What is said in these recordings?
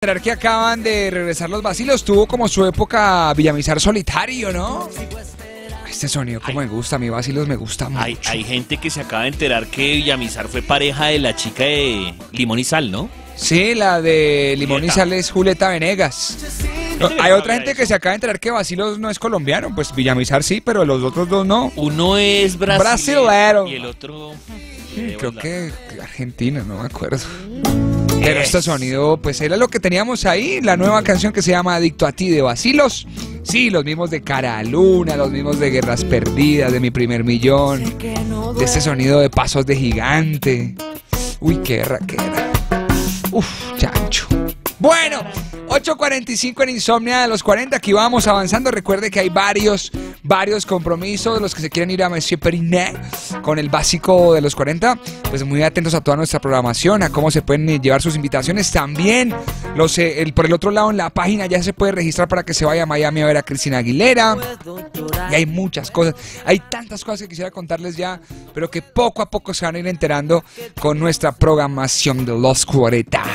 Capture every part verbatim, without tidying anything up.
Que acaban de regresar los vacilos, tuvo como su época Villamizar solitario, ¿no? Este sonido como me gusta, a mí vacilos me gusta mucho. Hay, hay gente que se acaba de enterar que Villamizar fue pareja de la chica de Limón y Sal, ¿no? Sí, la de Limón Julieta. Y Sal es Julieta Venegas. No, hay otra gente que se acaba de enterar que Vacilos no es colombiano, pues Villamizar sí, pero los otros dos no. Uno es brasilero, brasilero y el otro... Sí, creo que argentino, no me acuerdo. Pero este sonido, pues era lo que teníamos ahí, la nueva canción que se llama Adicto a ti de Vacilos. Sí, los mismos de Cara a Luna, los mismos de Guerras Perdidas, de Mi Primer Millón, de este sonido de Pasos de Gigante. Uy, qué guerra que era. Uf, chancho. Bueno, ocho cuarenta y cinco en Insomnia de los cuarenta, aquí vamos avanzando. Recuerde que hay varios, varios compromisos. Los que se quieren ir a Monsieur Periné con el básico de los cuarenta, pues muy atentos a toda nuestra programación, a cómo se pueden llevar sus invitaciones. También, los, el, por el otro lado, en la página ya se puede registrar para que se vaya a Miami a ver a Cristina Aguilera. Y hay muchas cosas, hay tantas cosas que quisiera contarles ya, pero que poco a poco se van a ir enterando con nuestra programación de los cuarenta.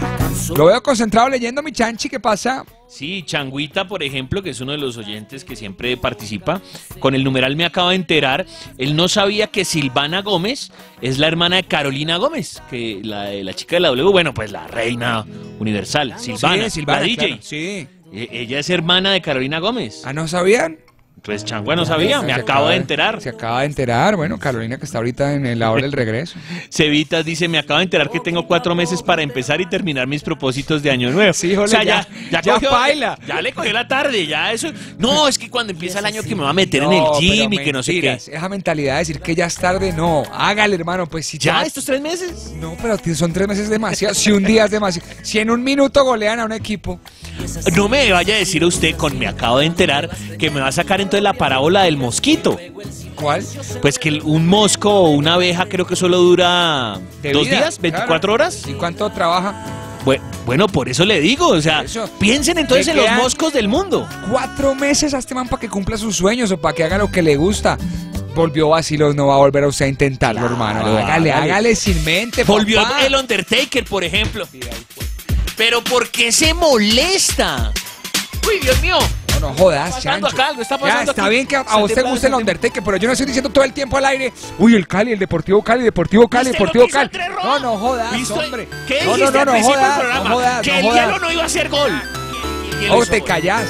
Lo veo concentrado leyendo, mi Chanchi, ¿qué pasa? Sí, Changuita, por ejemplo, que es uno de los oyentes que siempre participa, con el numeral me acaba de enterar, él no sabía que Silvana Gómez es la hermana de Carolina Gómez, que la, la chica de la W, bueno, pues la reina universal, Silvana, sí, Silvana, la D J. Claro, sí. E ella es hermana de Carolina Gómez. ¿Ah, no sabían? Pues Changua no sabía, me acabo de enterar. Se acaba de enterar, bueno, Carolina que está ahorita en la hora del regreso. Cevitas dice, me acabo de enterar que tengo cuatro meses para empezar y terminar mis propósitos de año nuevo. Sí, jole, o sea, ya, ya, ya, ya cogió, baila. Ya, ya le cogió la tarde, ya eso. No, es que cuando empieza el año que me va a meter no, en el gym y que no sé qué. Esa mentalidad de decir que ya es tarde, no, hágale, hermano, pues si ¿Ya ya... estos tres meses? No, pero son tres meses demasiado, si un día es demasiado, si en un minuto golean a un equipo. No me vaya a decir a usted, con me acabo de enterar, que me va a sacar entonces la parábola del mosquito. ¿Cuál? Pues que un mosco o una abeja creo que solo dura de dos vida, días, veinticuatro claro. horas. ¿Y cuánto trabaja? Bueno, por eso le digo, o sea, piensen entonces en los moscos del mundo. Cuatro meses a este man para que cumpla sus sueños o para que haga lo que le gusta. Volvió Vacilos, no va a volver a usted a intentarlo, claro, hermano. Hágale, hágale, hágale sin mente, Volvió papá. el Undertaker, por ejemplo. Pero ¿por qué se molesta? Uy, Dios mío. No, no jodas, Chancho. Acá, algo está pasando ya, está aquí. bien que a, a vos te guste el Undertaker, pero yo no estoy diciendo todo el tiempo al aire. Uy, el Cali, el Deportivo Cali, Deportivo Cali, Deportivo Cali. No, no jodas, hombre. ¿Qué no, dijiste no, no, al no principio jodas, del programa? no jodas, que no el jodas. hielo no iba a hacer gol. O te callás.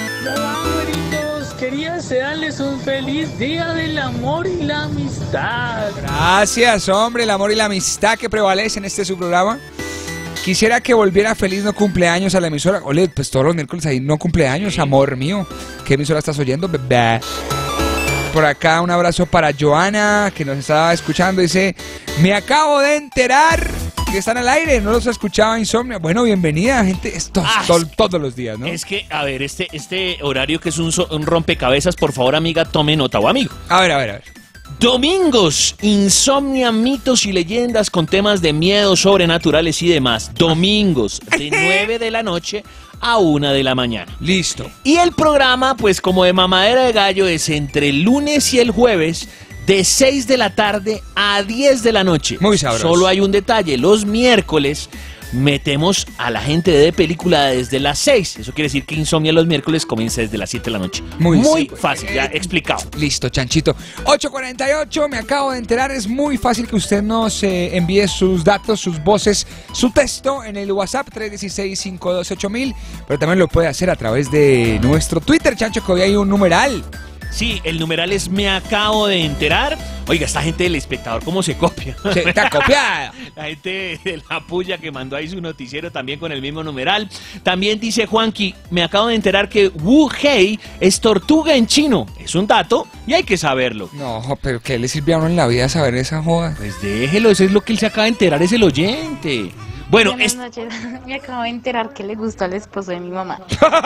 Quería desearles un feliz día del amor y la amistad. Gracias, hombre, el amor y la amistad que prevalece en este su programa. Quisiera que volviera feliz no cumpleaños a la emisora. Ole, pues todos los miércoles ahí no cumpleaños, amor mío. ¿Qué emisora estás oyendo, bebé? Por acá un abrazo para Joana, que nos estaba escuchando. Dice, me acabo de enterar que están al aire, no los escuchaba Insomnia. Bueno, bienvenida, gente. Esto Ah, to todos los días, ¿no? Es que, a ver, este, este horario que es un, so un rompecabezas, por favor, amiga, tome nota o amigo. A ver, a ver, a ver. Domingos, Insomnia, mitos y leyendas con temas de miedo, sobrenaturales y demás. Domingos, de nueve de la noche a una de la mañana. Listo. Y el programa, pues como de mamadera de gallo, es entre el lunes y el jueves, de seis de la tarde a diez de la noche. Muy sabroso. Solo hay un detalle, los miércoles metemos a la gente de película desde las seis. Eso quiere decir que Insomnia los miércoles comienza desde las siete de la noche. Muy, muy sí, fácil, ya explicado. Listo, Chanchito. ocho cuarenta y ocho, me acabo de enterar. Es muy fácil que usted nos eh, envíe sus datos, sus voces, su texto en el WhatsApp tres uno seis, cinco dos ocho mil. Pero también lo puede hacer a través de nuestro Twitter, Chancho, que hoy hay un numeral. Sí, el numeral es me acabo de enterar. Oiga, esta gente del espectador, ¿cómo se copia? Se está copiada. La gente de la puya que mandó ahí su noticiero también con el mismo numeral. También dice Juanqui, me acabo de enterar que Wu Hei es tortuga en chino. Es un dato y hay que saberlo. No, pero ¿qué le sirvió a uno en la vida saber esa joda? Pues déjelo, eso es lo que él se acaba de enterar, es el oyente. Bueno, Buenas es... noches. Me acabo de enterar que le gusta al esposo de mi mamá.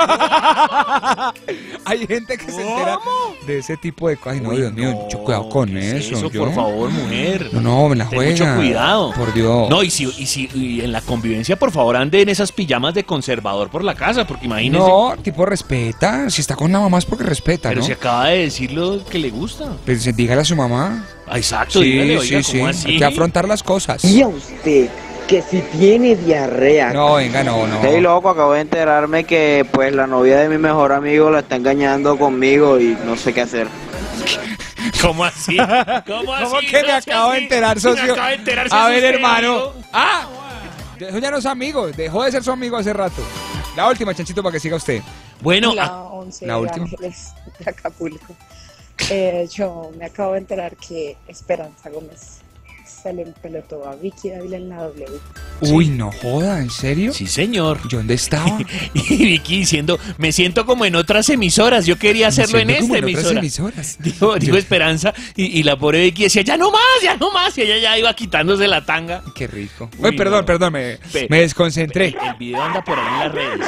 Hay gente que se entera de ese tipo de cosas. No, Uy, Dios mío, no, mucho cuidado con ¿qué es eso. eso, yo... por favor, mujer. No, no, me la Ten juega. mucho cuidado. Por Dios. No, y si, y si y en la convivencia, por favor, ande en esas pijamas de conservador por la casa, porque imagínese. No, tipo respeta. Si está con la mamá es porque respeta, Pero ¿no? si acaba de decir lo que le gusta. Pues dígale a su mamá. Ah, exacto, Sí, dígale, oiga, sí, sí. ¿cómo así? Hay que afrontar las cosas. Y a usted que si tiene diarrea. No, venga, no, no. Hey, loco, acabo de enterarme que pues la novia de mi mejor amigo la está engañando conmigo y no sé qué hacer. ¿Cómo así? ¿Cómo así? ¿Cómo que me acabo de enterar, socio? Me acabo de enterar, A ¿es ver, usted, hermano. amigo? Ah, eso ya no es amigo, dejó de ser su amigo hace rato. La última, Chanchito, para que siga usted. Bueno, La ah, once la de última. Ángeles de Acapulco. Eh, yo me acabo de enterar que Esperanza Gómez se le empelotó a Vicky Dávila en la W. Uy, no joda, ¿en serio? sí, señor. ¿Yo dónde estaba? Y Vicky diciendo, me siento como en otras emisoras, yo quería hacerlo en Me siento esta como en otras emisora. emisoras. Dijo, dijo Esperanza, y, y la pobre Vicky decía, ya no más, ya no más, y ella ya iba quitándose la tanga. Qué rico. Uy, Uy, perdón, no. perdón, me, Pe- me desconcentré. El, el video anda por ahí en las redes.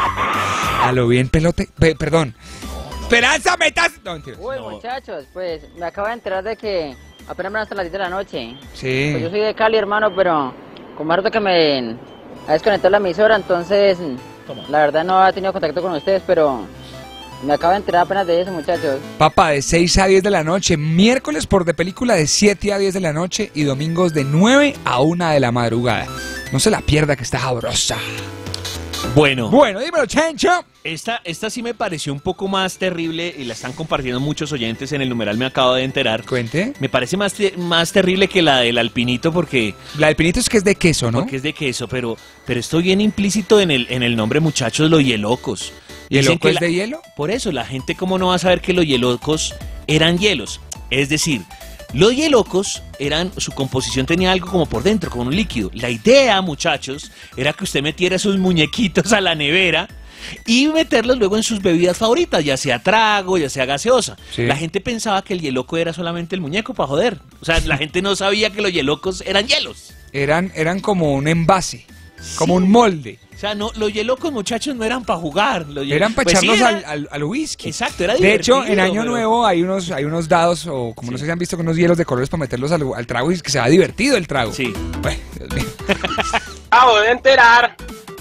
A lo bien pelote. Pe- perdón. Esperanza, metas. No, mentira. Uy, No. muchachos, pues me acabo de enterar de que apenas van hasta las diez de la noche. Sí. Pues yo soy de Cali, hermano, pero como harto que me ha desconectado la emisora, entonces Toma. la verdad no he tenido contacto con ustedes, pero me acabo de enterar apenas de eso, muchachos. Papá, de seis a diez de la noche. Miércoles por de película de siete a diez de la noche. Y domingos de nueve a una de la madrugada. No se la pierda, que está sabrosa. Bueno, Bueno, dímelo, Chencho. esta, esta sí me pareció un poco más terrible y la están compartiendo muchos oyentes en el numeral, me acabo de enterar. Cuente. Me parece más, te- más terrible que la del alpinito porque, La del pinito es que es de queso, ¿no? porque es de queso, pero, pero esto viene implícito en el, en el nombre, muchachos, los hielocos. ¿Y el Dicen loco que es la- de hielo? Por eso, la gente cómo no va a saber que los hielocos eran hielos. Es decir, los hielocos eran, su composición tenía algo como por dentro, como un líquido. La idea, muchachos, era que usted metiera sus muñequitos a la nevera y meterlos luego en sus bebidas favoritas, ya sea trago, ya sea gaseosa. Sí. La gente pensaba que el hieloco era solamente el muñeco para joder. O sea, la gente no sabía que los hielocos eran hielos. Eran, eran como un envase, como Sí. un molde. O sea, no, los hielocos, muchachos, no eran para jugar. Los hiel- Eran para Pues sí, echarlos era- al, al, al whisky. Exacto, era De hecho, divertido, en Año pero- Nuevo hay unos, hay unos dados, o como no Sí. sé si han visto, con unos hielos de colores para meterlos al, al trago y que se va divertido el trago. Sí. Bueno, Dios mío. Acabo de enterar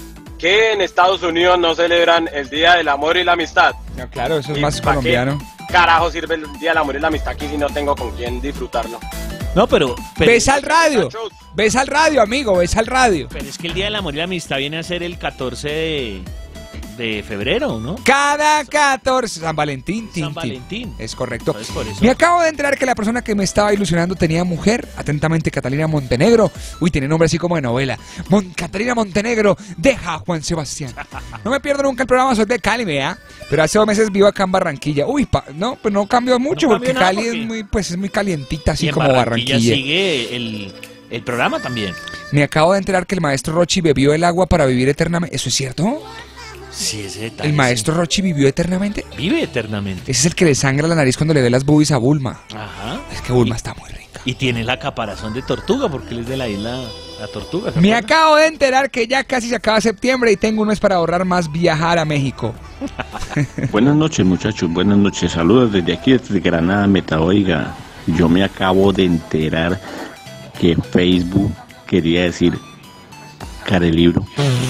que en Estados Unidos no celebran el Día del Amor y la Amistad. No, claro, eso es ¿Y más pa' qué colombiano. Carajo sirve el Día del Amor y la Amistad aquí si no tengo con quién disfrutarlo. No, pero... pero Ves al radio, Muchachos. ves al radio, amigo, ves al radio. Pero es que el Día del Amor y la Amistad viene a ser el catorce de, de febrero, ¿no? Cada catorce, San Valentín, tin, San tin. Valentín. Es correcto. Pues por eso. Me acabo de enterar que la persona que me estaba ilusionando tenía mujer. Atentamente, Catalina Montenegro. Uy, tiene nombre así como de novela. Mon- Catalina Montenegro deja a Juan Sebastián. No me pierdo nunca el programa, soy de Cali, vea. Pero hace dos meses vivo acá en Barranquilla. Uy, pa- no, pues no cambió mucho No porque cambió nada Cali porque- es muy, pues es muy calientita, Y así en como Barranquilla. sigue el, el programa también. Me acabo de enterar que el maestro Rochi bebió el agua para vivir eternamente. ¿Eso es cierto? Sí, ese detalle. ¿El maestro Rochi vivió eternamente? sí. Vive eternamente. Ese es el que le sangra la nariz cuando le ve las boobies a Bulma. Ajá. Es que Bulma está muy rica. Y tiene la caparazón de tortuga porque él es de la isla La Tortuga. ¿se Me acuerda? acabo de enterar que ya casi se acaba septiembre y tengo un mes para ahorrar más viajar a México. Buenas noches, muchachos, buenas noches. Saludos desde aquí, desde Granada, Meta. Oiga, yo me acabo de enterar que Facebook quería decir Carelibro.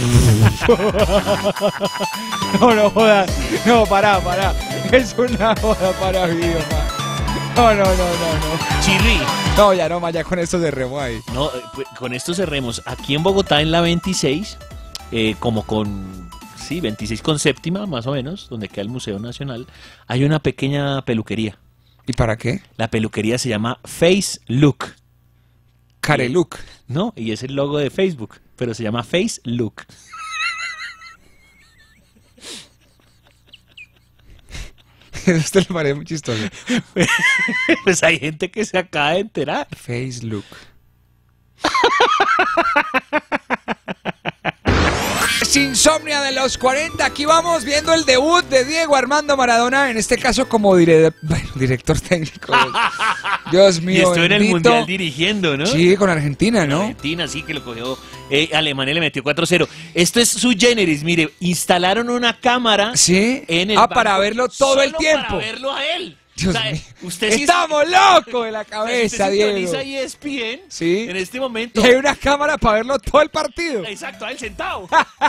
No, no jodas. No, pará, pará. Es una joda para video, No, no, no, no, no. Chirri. No, ya no, más, ya con esto cerremos ahí. No, eh, pues, con esto cerremos. Aquí en Bogotá, en la veintiséis, eh, como con, sí, veintiséis con séptima, más o menos, donde queda el Museo Nacional, hay una pequeña peluquería. ¿Y para qué? La peluquería se llama Face Look. Careluc. No, y es el logo de Facebook, pero se llama Face Look. Esto le parece muy chistoso. Pues hay gente que se acaba de enterar. Face look. Insomnia de los cuarenta, aquí vamos viendo el debut de Diego Armando Maradona, en este caso como dire- bueno, director técnico. Dios mío, Y estuvo en el bendito. Mundial dirigiendo, ¿no? Sí, con Argentina, En ¿no? Argentina, sí, que lo cogió. Eh, Alemania le metió cuatro cero. Esto es su generis, mire, instalaron una cámara Sí. en el Ah, banco para verlo todo el solo tiempo. Para verlo a él. Dios O sea, mío. usted sí- Estamos locos de la o sea, cabeza, usted Diego. sintoniza E S P N Sí. en este momento. Y hay una cámara para verlo todo el partido. Exacto, a él sentado.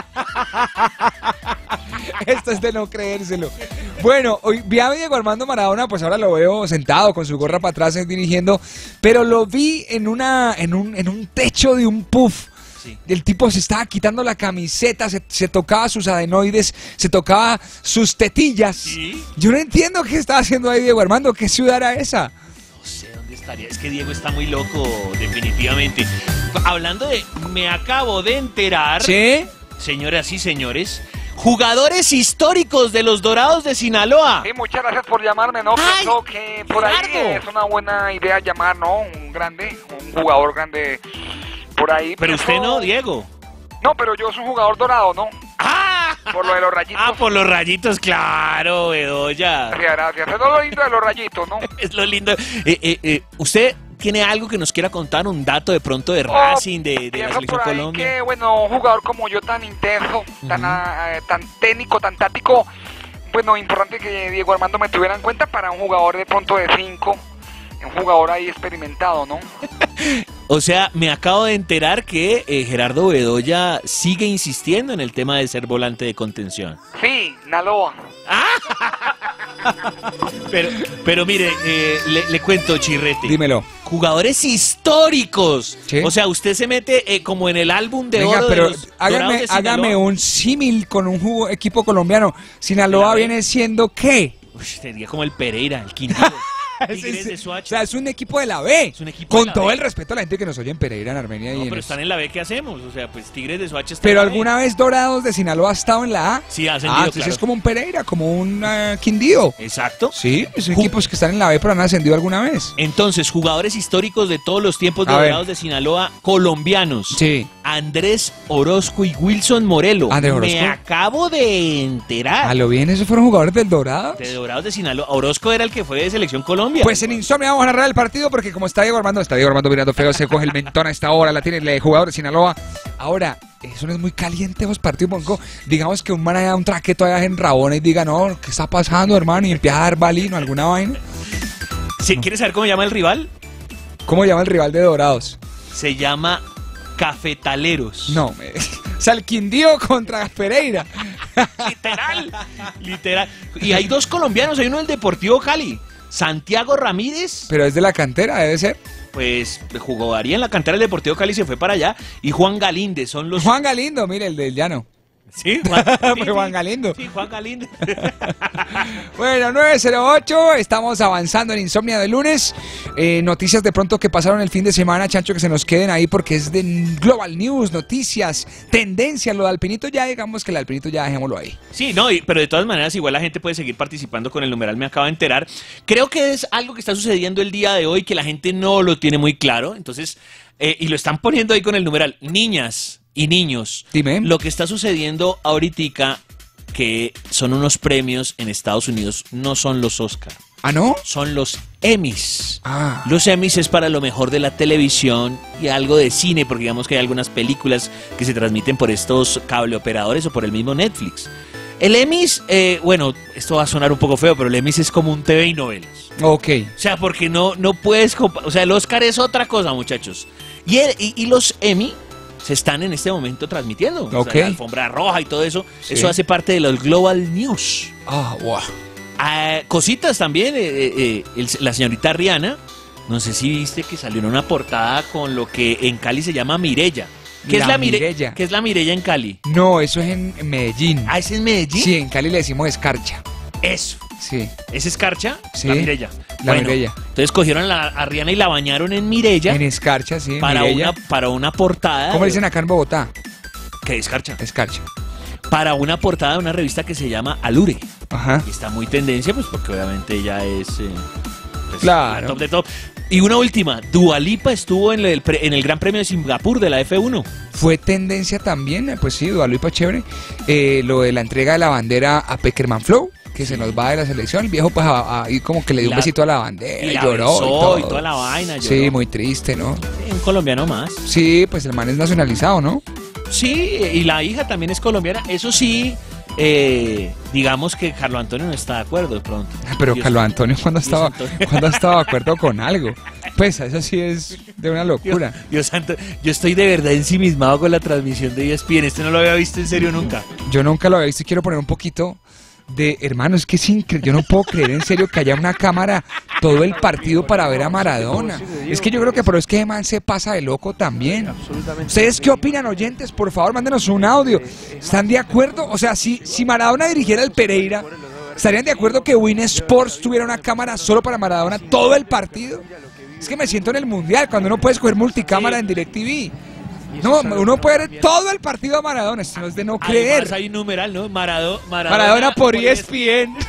Esto es de no creérselo. Bueno, hoy vi a Diego Armando Maradona, pues ahora lo veo sentado con su gorra para atrás eh, dirigiendo, pero lo vi en una en un en un techo de un puff. Sí. El tipo se estaba quitando la camiseta, se, se tocaba sus adenoides, se tocaba sus tetillas. ¿Sí? Yo no entiendo qué estaba haciendo ahí Diego Armando, ¿qué ciudad era esa? No sé dónde estaría, es que Diego está muy loco, definitivamente. Hablando de, me acabo de enterar, ¿Sí? señoras y señores, jugadores históricos de los Dorados de Sinaloa. Sí, muchas gracias por llamarme, ¿no? ¡Ay, Pienso que por ahí Gerardo! es una buena idea llamar, ¿no? Un grande, un jugador grande por ahí. Pero pienso- usted no, Diego. No, pero yo soy un jugador dorado, ¿no? ¡Ah! Por lo de los rayitos. Ah, por los rayitos, claro, Bedoya. Gracias, gracias. Es lo lindo de los rayitos, ¿no? Es lo lindo. Eh, eh, eh, ¿Usted tiene algo que nos quiera contar? ¿Un dato de pronto de Oh, Racing, de, de la Pienso Selección por ahí Colombia? que, bueno, un jugador como yo tan intenso, tan, Ujú. ah, tan técnico, tan táctico, bueno, importante que Diego Armando me tuviera en cuenta para un jugador de pronto de cinco, un jugador ahí experimentado, ¿no? O sea, me acabo de enterar que eh, Gerardo Bedoya sigue insistiendo en el tema de ser volante de contención. Sí, Naloa. Pero, pero mire, eh, le, le cuento, Chirrete. Dímelo. Jugadores históricos. Sí. O sea, usted se mete eh, como en el álbum de Venga, oro pero de los Dorados hágame, de Sinaloa. hágame un símil con un jugo- equipo colombiano. Sinaloa ¿De la B? viene siendo ¿qué? Uy, sería como el Pereira, el Quindío. Tigres de O Soacha. sea, es un equipo de la B. Es un equipo de Con la todo B. el respeto a la gente que nos oye en Pereira, en Armenia y No, en pero es- están en la B, ¿qué hacemos? O sea, pues Tigres de Soacha está Pero en la B. alguna vez Dorados de Sinaloa ha estado en la A. Sí, ha Ah, ascendido, entonces claro. es como un Pereira, como un eh, Quindío. Exacto. Sí, son equipos que están en la B pero han ascendido alguna vez. Entonces, jugadores históricos de todos los tiempos de A ver. Dorados de Sinaloa, colombianos. Sí. Andrés Orozco y Wilson Morelo. Andrés Orozco. Me acabo de enterar. A lo bien, esos fueron jugadores del Dorados. De Dorados de Sinaloa. Orozco era el que fue de Selección Colombia. Pues en Insomnia vamos a narrar el partido porque como está Diego Armando, está Diego Armando mirando feo, se coge el mentón a esta hora, la tiene el jugador de Sinaloa. Ahora, eso no es muy caliente los partidos, Bonco. Digamos que un man haya un traqueto allá en Rabona y diga, no, ¿qué está pasando, hermano? Y empieza a dar balino, alguna vaina. ¿Sí, ¿Quieres saber cómo llama el rival? ¿Cómo llama el rival de Dorados? Se llama Cafetaleros. No, me... o sea, el Quindío contra Pereira. Literal. Literal. Y hay dos colombianos, hay uno del Deportivo Cali. Santiago Ramírez, Pero es de la cantera, debe ser. pues jugaría en la cantera del Deportivo Cali, se fue para allá. Y Juan Galíndez, son los... Juan Galindo, mire, el del llano. Sí, Juan, sí, Juan sí. Galindo. Sí, Juan Galíndez. Bueno, nueve cero ocho, estamos avanzando en Insomnia de lunes. Eh, noticias de pronto que pasaron el fin de semana, Chancho, que se nos queden ahí porque es de Global News, noticias, tendencias. Lo de Alpinito ya, digamos que el Alpinito ya dejémoslo ahí. Sí, no, y- pero de todas maneras igual la gente puede seguir participando con el numeral, me acabo de enterar. Creo que es algo que está sucediendo el día de hoy que la gente no lo tiene muy claro, entonces, eh, y lo están poniendo ahí con el numeral. Niñas y niños, Dime. lo que está sucediendo ahorita, que son unos premios en Estados Unidos, no son los Oscar, ¿Ah, no? son los Emmys. Ah. Los Emmys es para lo mejor de la televisión y algo de cine, porque digamos que hay algunas películas que se transmiten por estos cableoperadores o por el mismo Netflix. El Emmys, eh, bueno, esto va a sonar un poco feo, pero el Emmys es como un T V y novelas. Ok. O sea, porque no, no puedes... compa- O sea, el Oscar es otra cosa, muchachos. Y, el- y, y los Emmy se están en este momento transmitiendo. O sea, Ok. la alfombra roja y todo eso. Sí. Eso hace parte de los Global News. Ah, wow. Ah, cositas también, eh, eh, eh, el- la señorita Rihanna, no sé si viste que salió en una portada con lo que en Cali se llama Mirella. ¿Qué La es la Mire- Mirella. ¿Qué es la Mirella en Cali? No, eso es en en Medellín. Ah, ¿es en Medellín? Sí, en Cali le decimos escarcha. Eso. Sí, ¿Es escarcha? Sí, La Mirella. la Bueno, Mirella. Entonces cogieron a, la, a Rihanna y la bañaron en Mirella en escarcha, sí, para, Mireya. una, para una portada. ¿Cómo le dicen acá en Bogotá? ¿Qué escarcha? Escarcha. Para una portada de una revista que se llama Alure. Ajá. Y está muy tendencia, pues porque obviamente ella es eh, pues, Claro. la top de top. Y una última, Dua Lipa estuvo en el, pre- en el Gran Premio de Singapur de la F uno. Fue tendencia también, eh, pues sí, Dualipa chévere, eh, lo de la entrega de la bandera a Peckerman Flow, que se nos va de la selección. El viejo pues a- ahí como que le dio La- un besito a la bandera y y, la lloró besó y todo. y toda la vaina, Sí, lloró. muy triste, ¿no? Un colombiano más. Sí, pues el man es nacionalizado, ¿no? Sí, y la hija también es colombiana. Eso sí, eh, digamos que Carlos Antonio no está de acuerdo de pronto. Pero Dios- Carlos Antonio cuando Dios estaba, Antonio. cuando estaba de acuerdo con algo. Pues eso sí es de una locura. Dios, Dios santo, yo estoy de verdad ensimismado con la transmisión de E S P N. Este no lo había visto en serio nunca. Yo nunca lo había visto y quiero poner un poquito de, hermano, es que es increíble, yo no puedo creer en serio que haya una cámara todo el partido para ver a Maradona. Es que yo creo que por eso es que ese man se pasa de loco también. ¿Ustedes qué opinan, oyentes? Por favor, mándenos un audio. ¿Están de acuerdo? O sea, si, si Maradona dirigiera el Pereira, ¿estarían de acuerdo que Win Sports tuviera una cámara solo para Maradona todo el partido? Es que me siento en el Mundial, cuando uno puede escoger multicámara en DirecTV. No, uno puede ver todo el partido a Maradona, esto no es de no creer. Además hay un numeral, ¿no? Marado, Maradona, Maradona por E S P N.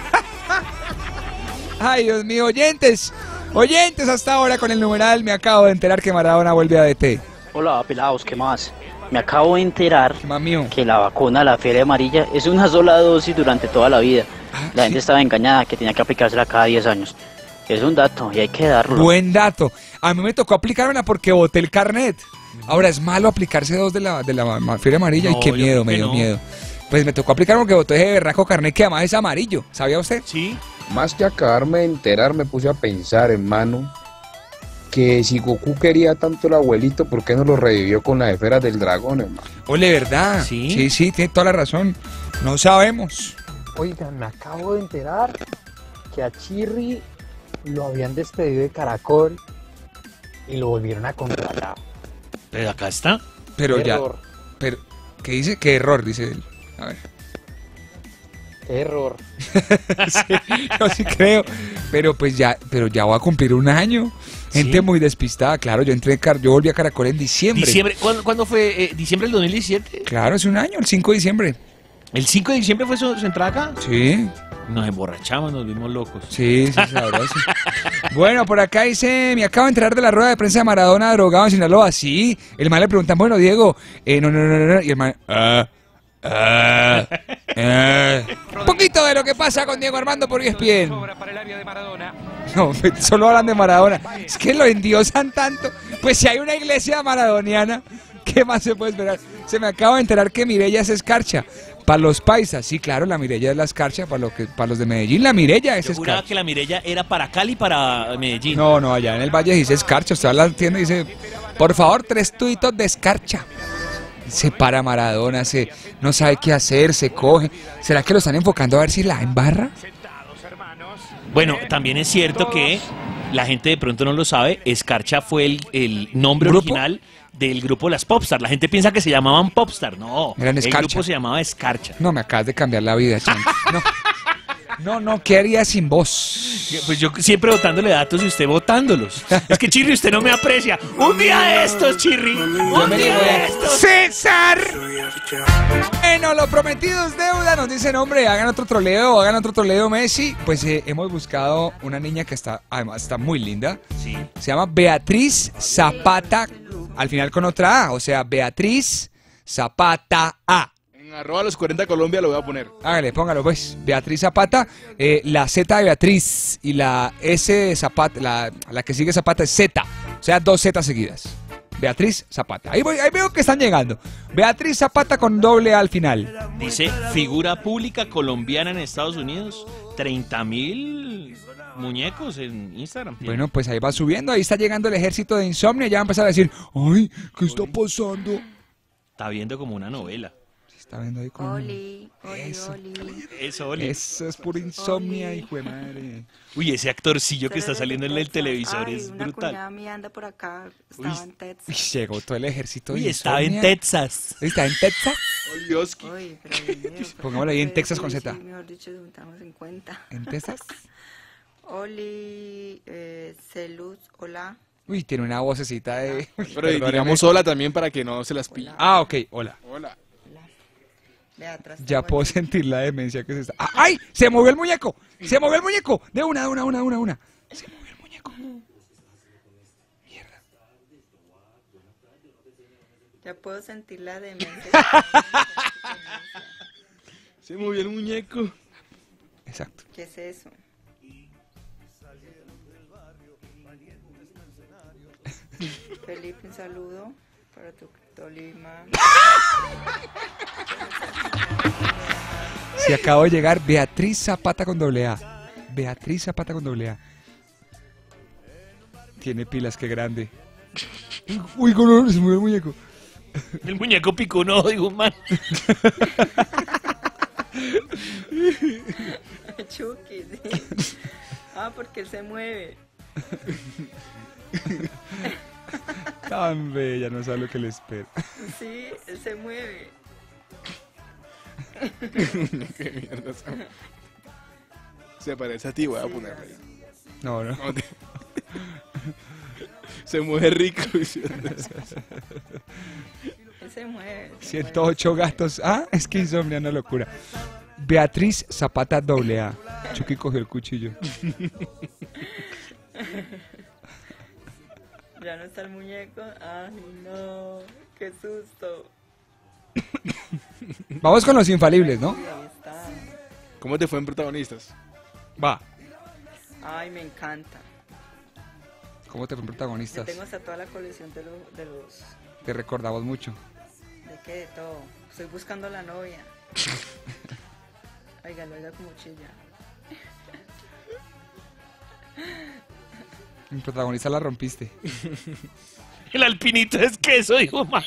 Ay, Dios mío, oyentes. Oyentes, hasta ahora con el numeral me acabo de enterar que Maradona vuelve a D T. Hola, pelados, ¿qué más? Me acabo de enterar Mamío. que la vacuna, la fiebre amarilla, es una sola dosis durante toda la vida. Ah, la sí. gente estaba engañada que tenía que aplicársela cada diez años. Es un dato y hay que darlo. Buen dato. A mí me tocó aplicármela porque boté el carnet. Ahora, es malo aplicarse dos de la, de la ma- fiebre amarilla No, y qué yo miedo, creo me que dio no. miedo. Pues me tocó aplicar porque boté ese berraco carnet que además es amarillo. ¿Sabía usted? Sí. Más que acabarme de enterar, me puse a pensar, hermano, que si Goku quería tanto el abuelito, ¿por qué no lo revivió con las esferas del dragón, hermano? Ole, ¿verdad? Sí. Sí, sí, tiene toda la razón. No sabemos. Oigan, me acabo de enterar que a Chirri lo habían despedido de Caracol y lo volvieron a contratar. Pero acá está. Pero Qué ya. error. Pero, ¿qué dice? ¿Qué error? Dice él. A ver. Qué error. Sí, yo sí creo. Pero pues ya, pero ya voy a cumplir un año. Gente Sí. muy despistada. Claro, yo entré, en Car- yo volví a Caracol en diciembre. Diciembre, ¿cuándo, cuándo fue? Eh, ¿Diciembre del dos mil diecisiete? Claro, es un año, el cinco de diciembre. ¿El cinco de diciembre fue su, su entrada acá? Sí. Nos emborrachamos, nos vimos locos. Sí, sí, sabroso. Bueno, por acá dice, me acabo de enterar de la rueda de prensa de Maradona drogado en Sinaloa. Sí, el man le preguntan, bueno, Diego, eh, no, no, no, no, no. Y el man, ah, ah, ah. Un poquito de lo que pasa con Diego Armando por E S P N. No, solo hablan de Maradona. Es que lo endiosan tanto. Pues si hay una iglesia maradoniana, ¿qué más se puede esperar? Se me acaba de enterar que Mireya es escarcha. Para los paisas, sí, claro, la Mireya es la escarcha. Para, lo que, para los de Medellín, la Mireya es Yo juraba escarcha. que la Mireya era para Cali y para Medellín. No, no, allá en el Valle dice escarcha. Usted va a la tienda y dice, por favor, tres tuitos de escarcha. Se para Maradona, se, no sabe qué hacer, se coge. ¿Será que lo están enfocando a ver si la embarra? Bueno, también es cierto que la gente de pronto no lo sabe. Escarcha fue el, el nombre ¿Grupo? original del grupo Las Popstar. La gente piensa que se llamaban Popstar. No, Eran el Escarcha. grupo se llamaba Escarcha. No, me acabas de cambiar la vida, Chanti. No, no, no, ¿qué haría sin vos? Pues yo siempre botándole datos y usted botándolos. Es que Chirri, usted no me aprecia. Un día de estos, Chirri. Un me día digo, de estos. ¡César! Bueno, lo prometido es deuda. Nos dicen, hombre, hagan otro troleo, hagan otro troleo Messi. Pues eh, hemos buscado una niña que está, además, está muy linda. Sí. Se llama Beatriz Zapata, al final con otra A, o sea, Beatriz Zapata A. En arroba los cuarenta Colombia lo voy a poner. Hágale, póngalo pues. Beatriz Zapata, eh, la Z de Beatriz y la S de Zapata, la, la que sigue Zapata es Z, o sea, dos Z seguidas. Beatriz Zapata. Ahí, voy, ahí veo que están llegando. Beatriz Zapata con doble A al final. Dice, figura pública colombiana en Estados Unidos. treinta mil muñecos en Instagram. Bueno, pues ahí va subiendo, ahí está llegando el ejército de Insomnia, ya va a empezar a decir, ay, ¿qué está pasando? Está viendo como una novela. Está viendo ahí con... Oli, oli, Eso. oli. Eso, Oli. Eso es pura insomnia, hijo de madre. Uy, ese actorcillo que está saliendo en el televisor Ay, es una brutal. cuñada mía anda por acá, estaba en Texas. Uy, llegó todo el ejército de Uy, estaba en Insomnia. Texas. ¿Está en Texas? Olioski. Uy, pero Dios mío, pues, Pongámoslo ahí en sí, Texas con sí, Z. sí, mejor dicho, juntamos en cuenta. ¿En Texas? Oli, eh, Celuz, hola. Uy, tiene una vocecita de... Uy, Pero perdóneme. digamos hola también para que no se las pille. Ah, ok, hola. Hola. De atrás Ya tengo puedo el- sentir la demencia que se está... ¡Ah, ¡Ay! ¡Se movió el muñeco! ¡Se movió el muñeco! De una, de una, una, una, una. Se movió el muñeco. Ya puedo sentir la demencia. Se movió el muñeco. Exacto. ¿Qué es eso? Felipe, un saludo para tu Tolima. Si acabo de llegar, Beatriz Zapata con doble A. Beatriz Zapata con doble A. Tiene pilas, qué grande. Uy, cómo se movió el muñeco. El muñeco picó un ojo, digo, man. Chucky, sí. Ah, porque él se mueve. Tan bella, no sabe lo que le espera. Sí, él se mueve. Qué mierda. Se parece a ti, voy a ponerle. No, no. No, te- Se mueve rico. Él se mueve. se ciento ocho gatos. Ah, es que insomnia, una locura. Beatriz Zapata doble A. Chucky cogió el cuchillo. Ya no está el muñeco. Ay, no. Qué susto. Vamos con los infalibles, ¿no? Ahí está. ¿Cómo te fue en protagonistas? Va. Ay, me encanta. ¿Cómo te fue en Yo protagonistas? tengo hasta toda la colección de, lo- de los... Te recordamos mucho. ¿De qué? De todo. Estoy buscando a la novia. Oiga, lo oiga como chilla. En protagonista la rompiste. El alpinito es queso, dijo Max.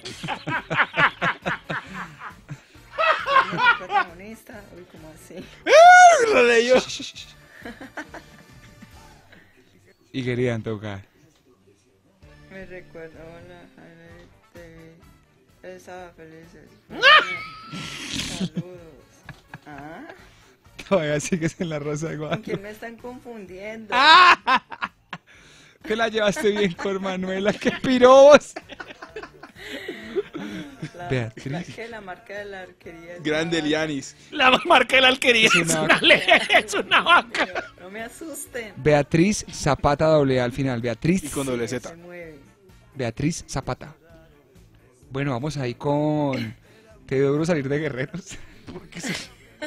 ¿El protagonista? Uy, ¿cómo así? Lo leyó. Y querían tocar. Me recuerdo, hola, Jaime, te vi. Estaba felices. Saludos. ¿Ah? Todavía sigues en la rosa de ¿Con Guadalupe. quién me están confundiendo? Te la llevaste bien con Manuela. ¡Qué pirobos! La, Beatriz. La, que la marca de la arquería. es Grande una- Lianis. La marca de la alquería Es es una una, le- es una vaca. No me asusten. Beatriz Zapata doble A al final. Beatriz. Y con doble Se Z. mueve. Beatriz Zapata. Bueno, vamos ahí con... Te dio duro salir de Guerreros. Porque se...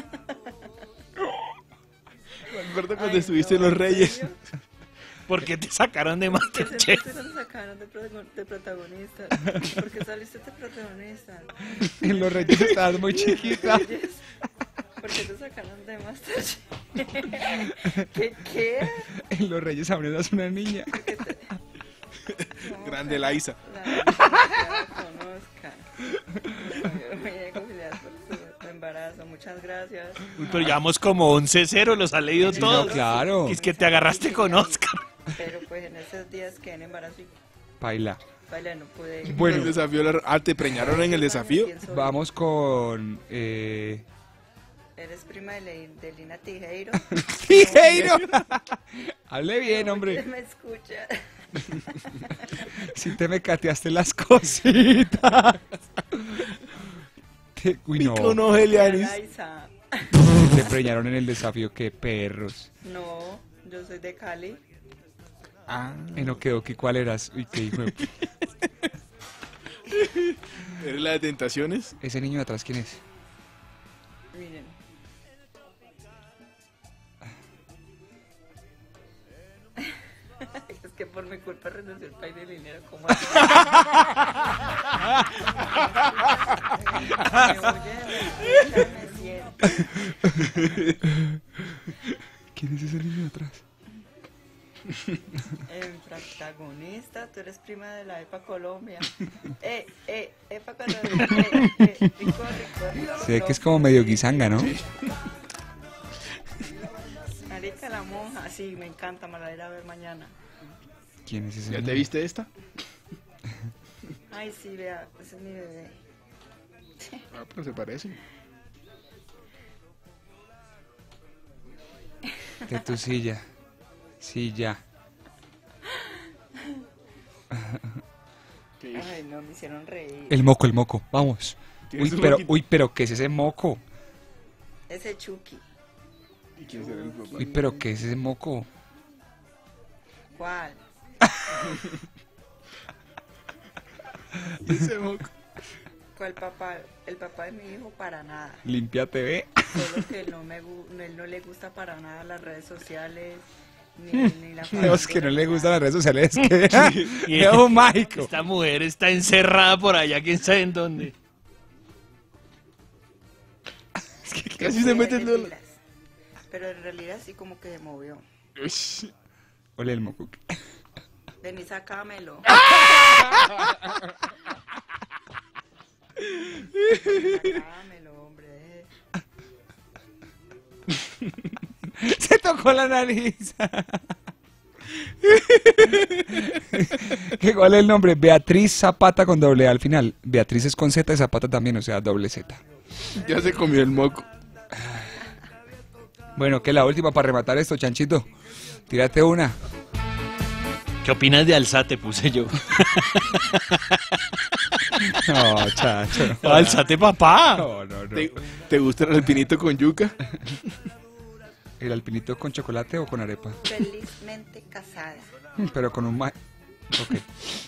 Me acuerdo cuando Ay, estuviste en no, Los ¿en Reyes. serio? ¿Por qué te sacaron de ¿Por qué se Masterchef? se nos sacaron de, protagon- de protagonista? ¿Por qué saliste de protagonista? En Los Reyes estabas muy chiquita. Reyes, ¿por qué te sacaron de Masterchef? ¿Qué? ¿Qué? En Los Reyes abriendo una niña. No, Grande Laisa. La la conozca. Voy a conciliar por su embarazo. Muchas gracias. Uy, pero llevamos como once cero, los ha leído Sí, todos. no, claro. Es que te agarraste con Oscar. Pero pues en esos días que en embarazo y Baila. baila no pude. Bueno. El desafío. la- Ah, ¿te preñaron en el desafío? ¿Quién soy? Vamos con... Eh... ¿Eres prima de, Le- de Lina Tijeiro? ¡Tijeiro! Hable bien, hombre. ¿Quién me escucha? Si te me cateaste las cositas. Te... Uy, no. Pico no, Elianis. Laisa. Te preñaron en el desafío. ¡Qué perros! No, yo soy de Cali. Ah. En Okedoki, ¿cuál eras? Uy, qué hijo de... ¿Eres la de Tentaciones? Ese niño de atrás, ¿quién es? Miren. Es que por mi culpa renunció el país de dinero. ¿Cómo así? Me oye, ya me siento. ¿Quién es ese niño de atrás? El protagonista, tú eres prima de la EPA Colombia. Eh, eh, EPA Colombia. Eh, eh, rico, rico, rico. Se ve que es como medio guisanga, ¿no? Marica la monja, sí, me encanta, me la voy a ir a ver mañana. ¿Quién es ese ¿Ya niño? te viste esta? Ay, sí, vea, ese es mi bebé. Ah, pero se parece. De tu silla. Silla. Ay, no, me hicieron reír. El moco, el moco. Vamos. ¿Tienes Uy, un pero, moquito? uy, pero ¿qué es ese moco? Ese Chucky. ¿Y quién será el papá? Uy, pero ¿qué es ese moco? ¿Cuál? ¿Y ese moco? ¿Cuál papá? El papá de mi hijo para nada. Limpia T V. Solo que no me gu- él no le gusta para nada las redes sociales ni, ni la No, es que no le gustan las redes sociales. Es que Y es un mágico. Esta mujer está encerrada por allá, quién sabe en dónde. Casi se mete el dedo. Pilas. Pero en realidad sí como que se movió. Ole el moco. Vení, sacámelo. Sacámelo, hombre. Se tocó la nariz. ¿Cuál es el nombre? Beatriz Zapata con doble A al final. Beatriz es con Z y Zapata también, o sea, doble Z. Ya se comió el moco. Bueno, ¿qué es la última para rematar esto, Chanchito? Tírate una. ¿Qué opinas de Alzate? Puse yo. No, chacho. No, Alzate, papá. No, no, no. ¿Te, ¿Te gusta el alpinito con yuca? ¿El alpinito con chocolate o con arepa? Felizmente casada. Pero con un ma... Ok.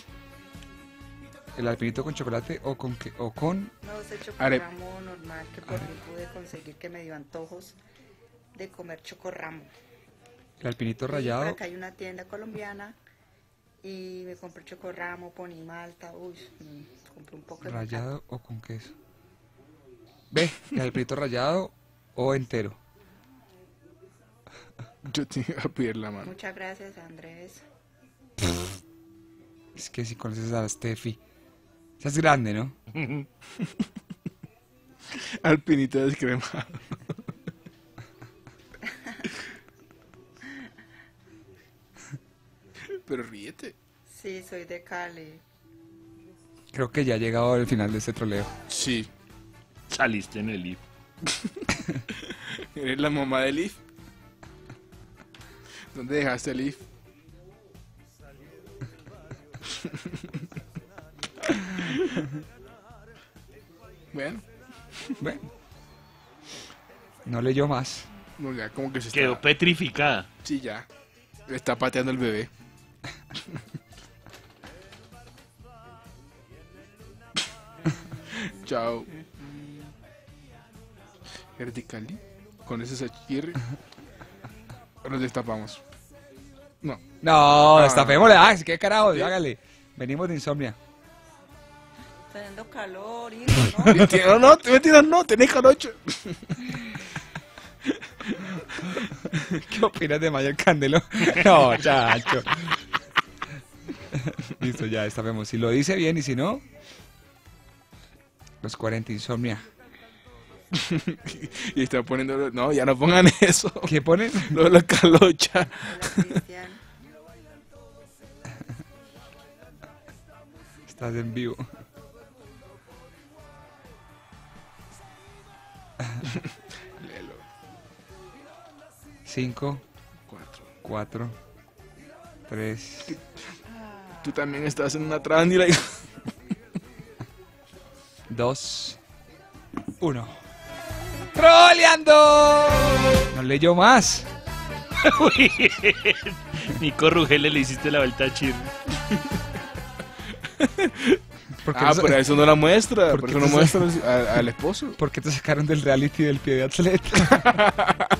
¿El alpinito con chocolate o con qué? ¿O con...? No, ese chocorramo normal que por fin pude conseguir, que me dio antojos de comer chocorramo. ¿El alpinito Y por rallado? acá hay una tienda colombiana y me compré chocorramo, poní malta, uy, mm, compré un poco de ¿Rallado o con queso? Ve, ¿el alpinito rallado o entero? Yo te iba a pedir la mano. Muchas gracias, Andrés. Es que si conoces a Steffi. Esa es grande, ¿no? Alpinito descremado. Pero ríete. Sí, soy de Cali. Creo que ya ha llegado el final de este troleo. Sí. Saliste en el I F. ¿Eres la mamá del I F? ¿Dónde dejaste el I F? Bueno. Bueno. No leyó más. No, ya como que se Quedó está... petrificada. Sí, ya. Le está pateando el bebé. Chao. ¿Eres de Cali? ¿Con ese sachirri? ¿O nos destapamos? No. No, Ah. destapémosle. Ah, qué carajo, hágale. Venimos de insomnia. Teniendo calor, hijo, No, no, te metidas no, tenés calocho. ¿Qué opinas de Mayer Candelo? No, chacho. Listo, ya destapemos. Si lo dice bien y si no, los cuarenta insomnia. Y está poniendo... No, ya no pongan eso. ¿Qué ponen? Lo de la calocha. Estás en vivo. Léelo. Cinco. Cuatro. Cuatro. Tres. Tú también estás en una trándila. Dos. Uno. ¡Troleando! No leyó más. Uy, Nico Rugele le hiciste la vuelta a Chirri. Ah, pero eso no la muestra. ¿Por Por qué eso no te muestra al, al esposo. ¿Por qué te sacaron del reality del pie de atleta?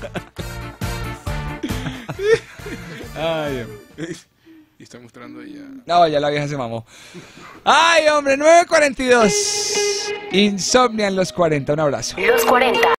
Ay, Y está mostrando ella. no, ya la vieja se mamó. Ay, hombre, nueve cuarenta y dos. Insomnia en los cuarenta. Un abrazo. Los cuarenta.